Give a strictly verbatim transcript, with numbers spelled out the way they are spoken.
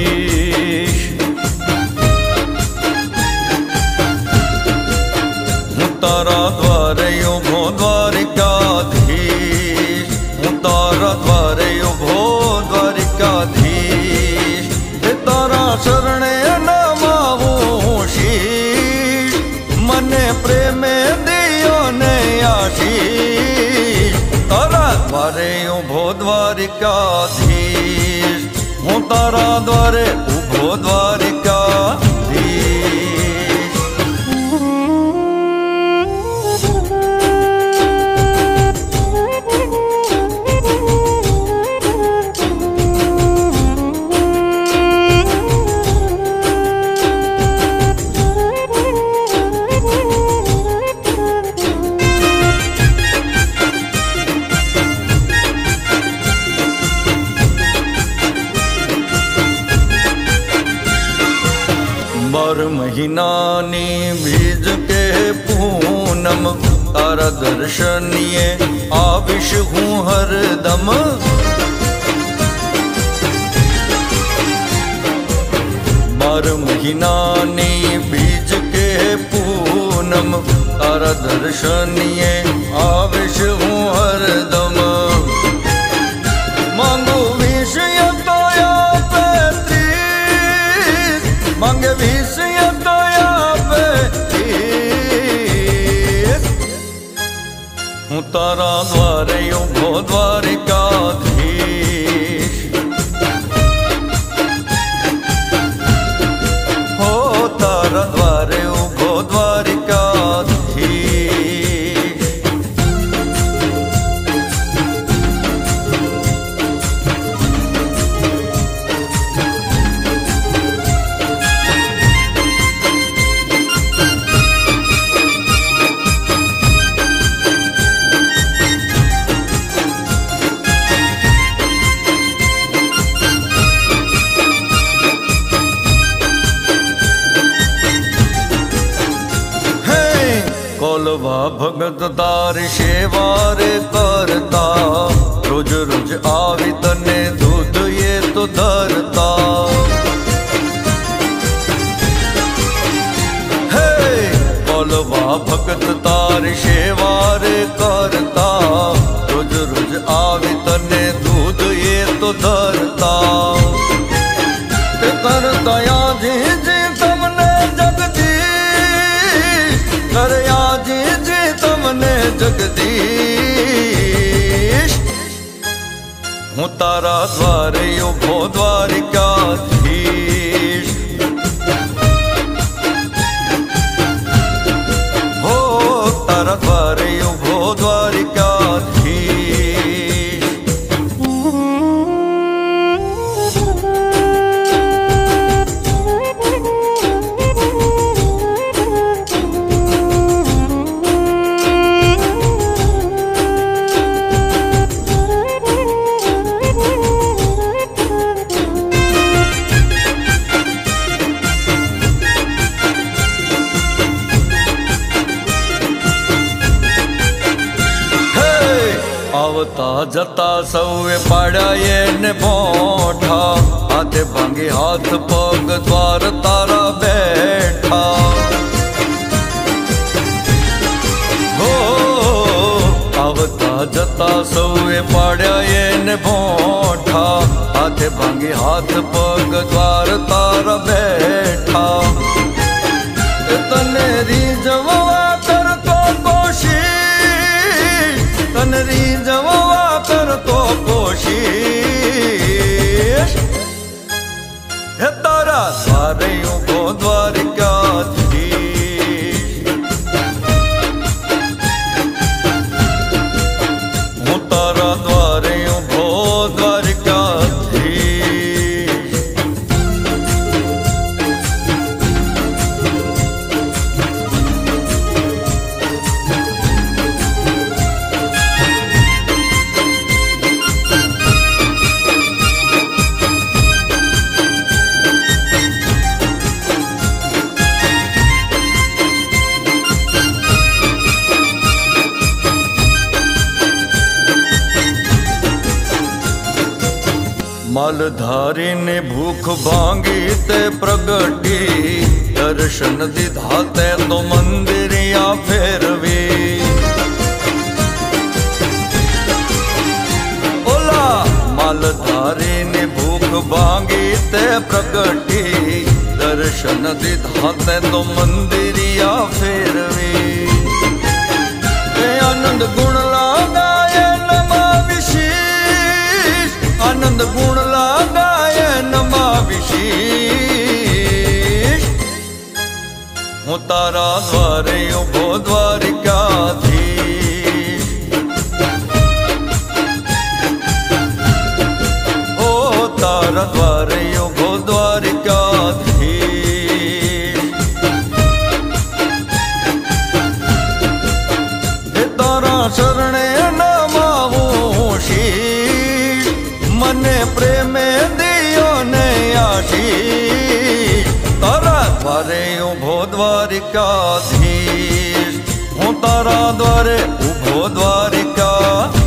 હું તારા દ્વારે ઉભો દ્વારિકાધીશ, હું તારા દ્વારે ઉભો દ્વારિકાધીશ, હે તારા શરણે નમાવું શીશ, મને પ્રેમે દિયો ને આશીષ, તારા દ્વારે ઉભો દ્વારિકાધીશ, હું તારા દ્વારે ઉભો દ્વારિકાધીશ। बार महीनानी बीज के पूनम, तारा दर्शनीय आविश हूँ हरदम, बार महीनानी बीज के पूनम, तारा दर्शनीय आविश हूँ हरदम, मांगो विष तो या पैंतीस, मांगे विष तो या पैंतीस, हूँ तारा द्वारे उभो द्वारिकाधीश, हो तारा द्वारे उभो द्वारिकाधीश। कोलवा भगत तार सेवार करता, रोज रोज आवी तने दूध ये तो धरता, हे कोलवा भगत तार सेवार करता, रोज रोज आवी तने दूध ये तो धरता, करता जी जी तमने जगदीश, करया जी जी तमने जगदीश, हूँ तारा द्वारे उभो द्वारिकाधीश, हो तारा द्वारे उभो द्वारिकाधीश। आवता जता सौए पाड़ा ये ने बोठा, हाथे भांगे हाथ पग द्वार तारा बैठा, हो आवता जता सौए पाड़ा ये ने बोठा, हाथे भांगे हाथ पग द्वार तारा बैठा, तने रिजवा कर तो कोशिश, तनरी जवा कर तो कोशिश, है तारा द्वारे उभो द्वारिकाधीश, हूँ तारा द्वारे उभो द्वारिकाधीश। मालधारी ने भूख भांगी ते प्रगटी, दर्शन दिधाते तो मंदिरिया फेरवी। ओला मालधारी ने भूख भांगी ते प्रगटी, दर्शन दिधाते तो मंदिरिया फेरवी। आनंद गुण लगाए नमा विशेष, आनंद गुण लगाए नमा विशेष। हूँ तारा द्वारे उभो द्वारिकाधीश, ओ तारा द्वारे उभो द्वारिकाधीश। हे तारा शरणे नमावूं शीश, मने प्रेमे दियो ने आशीष। तारा द्वारे उभो द्वारिकाधीश, हूँ तारा द्वारे उभो द्वारिका।